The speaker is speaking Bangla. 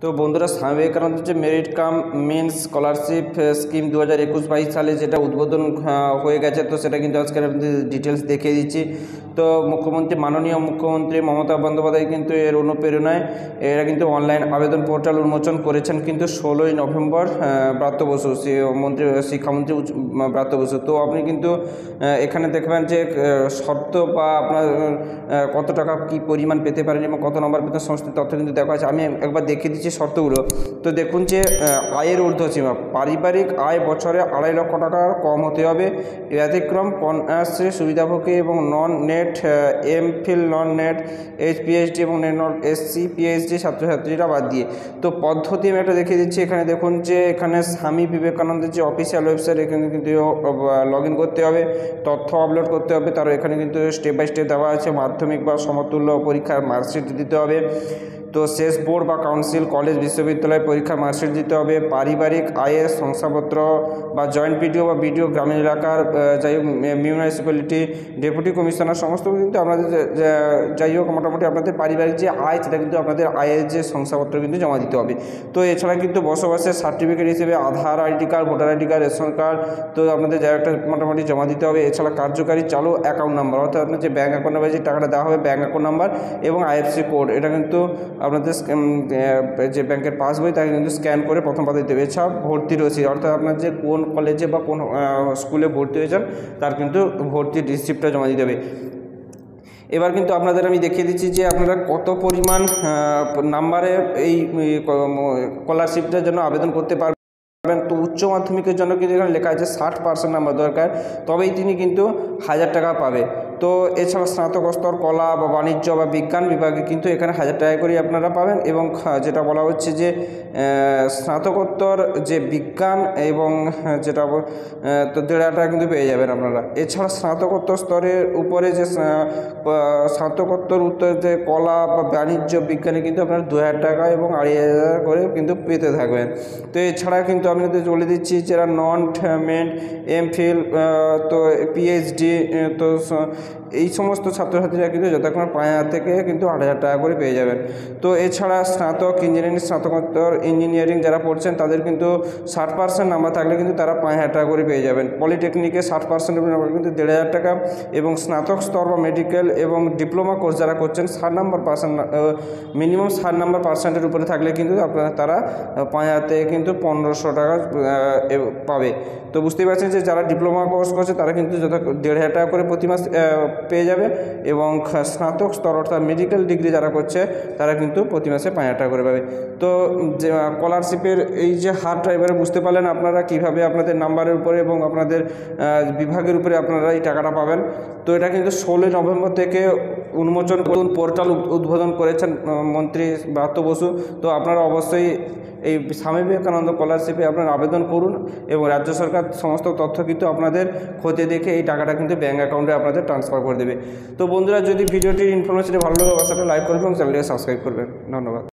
তো বন্ধুরা, স্বামী বিবেকানন্দ যে merit cum means scholarship scheme 2021-22 সালে যেটা উদ্বোধন হয়ে গেছে, তো সেটা কিন্তু আজকে আপনাদের ডিটেলস দেখিয়ে দিচ্ছি। তো মাননীয় মুখ্যমন্ত্রী মমতা বন্দ্যোপাধ্যায় কিন্তু এর অনুপ্রেরণায় এরা কিন্তু অনলাইন আবেদন পোর্টাল উন্মোচন করেছেন কিন্তু 16ই নভেম্বর ব্রাত্য বসু শিক্ষামন্ত্রী ব্রাত্য বসু। তো আপনি কিন্তু এখানে দেখবেন যে শর্ত বা আপনার কত টাকা কী পরিমাণ পেতে পারেন এবং কত নম্বর পেতে সমস্ত তথ্য কিন্তু দেখা আছে। আমি একবার দেখিয়ে দিচ্ছি শর্তগুলো। তো দেখুন যে আয়ের ঊর্ধ্বসীমা, পারিবারিক আয় বছরে 2.5 লক্ষ টাকার কম হতে হবে। ব্যতিক্রম কন্যাশ্রী সুবিধাভোগী এবং non NET MPhil, non NET PhD এবং নন এসসি পিএইচডি ছাত্রছাত্রীরা বাদ দিয়ে। তো পদ্ধতি আমি একটা দেখিয়ে দিচ্ছি। এখানে দেখুন যে এখানে স্বামী বিবেকানন্দের যে অফিসিয়াল ওয়েবসাইট, এখানে কিন্তু লগ ইন করতে হবে, তথ্য আপলোড করতে হবে। তার এখানে কিন্তু স্টেপ বাই স্টেপ দেওয়া আছে। মাধ্যমিক বা সমতুল্য পরীক্ষার মার্কশিট দিতে হবে। তো শেষ বোর্ড বা কাউন্সিল, কলেজ, বিশ্ববিদ্যালয় পরীক্ষার মার্কশিট দিতে হবে। পারিবারিক আয়ের শংসাপত্র বা জয়েন্ট বিডিও বা বিডিও গ্রামীণ এলাকার যাই হোক মিউনিসিপ্যালিটি ডেপুটি কমিশনার সমস্ত কিন্তু আপনাদের যাই হোক মোটামুটি আপনাদের পারিবারিক যে আয় সেটা কিন্তু আপনাদের আয়ের যে শংসাপত্র কিন্তু জমা দিতে হবে। তো এছাড়া কিন্তু বসবাসের সার্টিফিকেট হিসেবে Aadhaar ID card, voter ID card, ration card তো আপনাদের যা একটা মোটামুটি জমা দিতে হবে। এছাড়া কার্যকারী চালু অ্যাকাউন্ট নাম্বার, অর্থাৎ আপনার যে ব্যাঙ্ক অ্যাকাউন্ট নাম্বার যে টাকাটা দেওয়া হবে ব্যাঙ্ক অ্যাকাউন্ট নাম্বার এবং আইএফসি কোড, এটা কিন্তু আপনাদের যে ব্যাংকের পাসবই তাকে কিন্তু স্ক্যান করে প্রথম পাতা দিতে হবে। এছাড়া ভর্তি রসিদ, অর্থাৎ আপনার যে কোন কলেজে বা কোন স্কুলে ভর্তি হয়েছেন তার কিন্তু ভর্তির রিসিপ্টটা জমা দিতে হবে। এবার কিন্তু আপনাদের আমি দেখিয়ে দিচ্ছি যে আপনারা কত পরিমাণ নাম্বারে এই স্কলারশিপটার জন্য আবেদন করতে পারবেন। তো উচ্চ মাধ্যমিকের জন্য কিন্তু এখানে লেখা আছে 60% নাম্বার দরকার, তবেই তিনি কিন্তু 1000 টাকা পাবে। তো এছাড়া স্নাতক স্তর কলা বা বাণিজ্য বা বিজ্ঞান বিভাগে কিন্তু এখানে 1000 টাকা করে আপনারা পাবেন। এবং যেটা বলা হচ্ছে যে স্নাতকোত্তর যে বিজ্ঞান এবং যেটা তো 1,500 টাকা কিন্তু পেয়ে যাবেন আপনারা। এছাড়া স্নাতকোত্তর স্তরের উপরে যে স্নাতকোত্তর উত্তর যে কলা বা বাণিজ্য বিজ্ঞানে কিন্তু আপনারা 2000 টাকা এবং 2500 করে কিন্তু পেতে থাকবেন। তো এছাড়া কিন্তু আমি বলে দিচ্ছি যারা নন মেন্ট এমফিল তো পিএইচডি তো এই সমস্ত ছাত্রছাত্রীরা কিন্তু যতক্ষণ 5,000 থেকে কিন্তু 8,000 টাকা করে পেয়ে যাবেন। তো এছাড়া স্নাতক ইঞ্জিনিয়ারিং, স্নাতকোত্তর ইঞ্জিনিয়ারিং যারা পড়ছেন তাদের কিন্তু 60% নাম্বার থাকলে কিন্তু তারা 5,000 টাকা করে পেয়ে যাবেন। পলিটেকনিকে 60% নাম্বার কিন্তু 1,500 টাকা। এবং স্নাতক স্তর বা মেডিকেল এবং ডিপ্লোমা কোর্স যারা করছেন 60 নাম্বার মিনিমাম 60 নাম্বার পার্সেন্টের উপরে থাকলে কিন্তু তারা 5,000 থেকে কিন্তু 1,500 টাকা পাবে। তো বুঝতেই পারছেন যে যারা ডিপ্লোমা কোর্স করছে তারা কিন্তু 1,500 টাকা করে প্রতি মাস পেয়ে যাবে। এবং স্নাতক স্তর অর্থাৎ মেডিকেল ডিগ্রি যারা করছে তারা কিন্তু প্রতি মাসে 5,000 টাকা করে পাবে। তো যে স্কলারশিপের এই যে হারটা এবারে বুঝতে পারলেন আপনারা কীভাবে আপনাদের নাম্বারের উপরে এবং আপনাদের বিভাগের উপরে আপনারা এই টাকাটা পাবেন। তো এটা কিন্তু 16 নভেম্বর থেকে উন্মোচন করুন পোর্টাল উদ্বোধন করেছেন মন্ত্রী ব্রাত্য বসু। তো আপনারা অবশ্যই এই স্বামী বিবেকানন্দ স্কলারশিপে আপনারা আবেদন করুন এবং রাজ্য সরকার সমস্ত তথ্য কিন্তু আপনাদের খতিয়ে দেখে এই টাকাটা কিন্তু ব্যাঙ্ক অ্যাকাউন্টে আপনাদের ট্রান্সফার করে দেবে। তো বন্ধুরা, যদি ভিডিওটির ইনফরমেশনটি ভালো লাগে অবশ্যই লাইক করবেন এবং চ্যানেলটিকে সাবস্ক্রাইব করবেন। ধন্যবাদ।